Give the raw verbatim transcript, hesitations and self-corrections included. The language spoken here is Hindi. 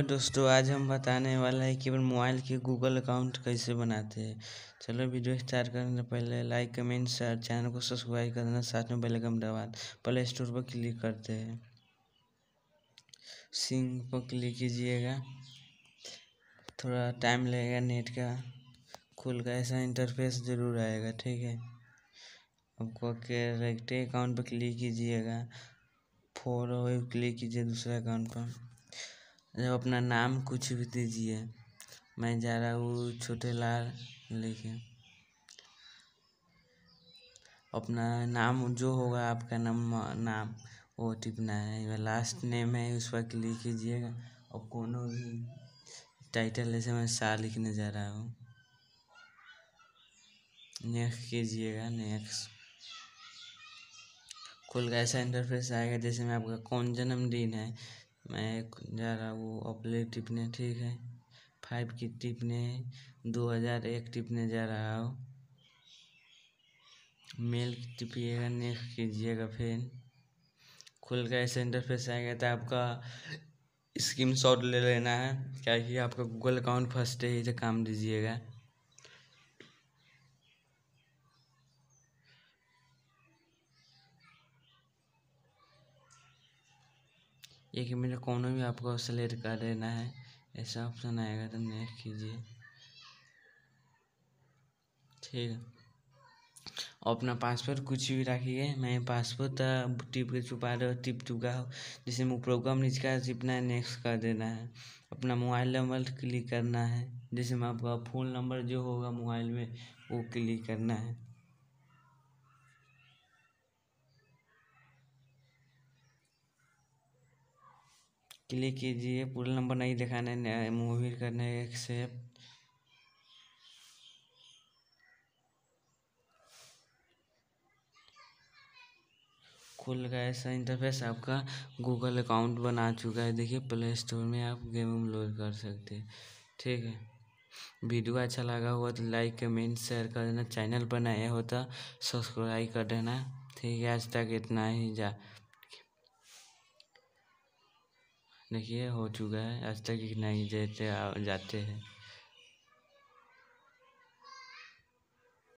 दोस्तों, आज हम बताने वाला है कि अपन मोबाइल के गूगल अकाउंट कैसे बनाते हैं। चलो वीडियो स्टार्ट करने से पहले लाइक कमेंट शेयर चैनल को सब्सक्राइब कर देना, साथ में बेल आइकन दबा प्ले स्टोर पर क्लिक करते हैं। सिंक पर क्लिक कीजिएगा, थोड़ा टाइम लगेगा, नेट का खुल का ऐसा इंटरफेस ज़रूर आएगा। ठीक है, आपको करेक्ट अकाउंट पर क्लिक कीजिएगा, फोर क्लिक कीजिए दूसरे अकाउंट पर। जब अपना नाम कुछ भी दीजिए, मैं जा रहा हूँ छोटे लाल लिखे। अपना नाम जो होगा आपका नाम नाम वो टिपना है। लास्ट नेम है उस पर क्लिक कीजिएगा और कोनो भी टाइटल, जैसे मैं शाह लिखने जा रहा हूँ, नेक्स्ट कीजिएगा। नेक्स्ट खुल का ऐसा इंटरफेस आएगा। जैसे मैं आपका कौन जन्मदिन है, मैं जा रहा हूँ अपने टिपने। ठीक है, फाइव की टिपने, दो हज़ार एक टिपने जा रहा हूँ। मेल की टिपिएगा, नेक्स्ट कीजिएगा। फिर खुल का ऐसा इंटरफेस आएगा तो आपका स्क्रीन शॉट ले लेना है, क्या कि आपका गूगल अकाउंट फर्स्ट ही से काम दीजिएगा। एक मिनट कोनो भी आपको सेलेक्ट कर देना है, ऐसा ऑप्शन आएगा तो नेक्स्ट कीजिए। ठीक है, अपना पासवर्ड कुछ भी रखिए। मैं पासवर्ड टिप के छुपा रहा टिप चुका हूँ। जैसे मैं प्रोग्राम नीचे टिपना है, नेक्स्ट कर देना है। अपना मोबाइल नंबर क्लिक करना है, जैसे मैं आपका फ़ोन नंबर जो होगा मोबाइल में वो क्लिक करना है। क्लिक कीजिए, पूरा नंबर नहीं दिखाना है, मूवी करना है, एक्सेप्ट। खुल का ऐसा इंटरफेस आपका गूगल अकाउंट बना चुका है। देखिए प्ले स्टोर में आप गेम लोड कर सकते हैं। ठीक है, वीडियो अच्छा लगा हुआ तो लाइक कमेंट शेयर कर देना, चैनल पर नया हो तो सब्सक्राइब कर देना। ठीक है, आज तक इतना ही। जा देखिए हो चुका है, आज तक इतना ही। जाते जाते हैं।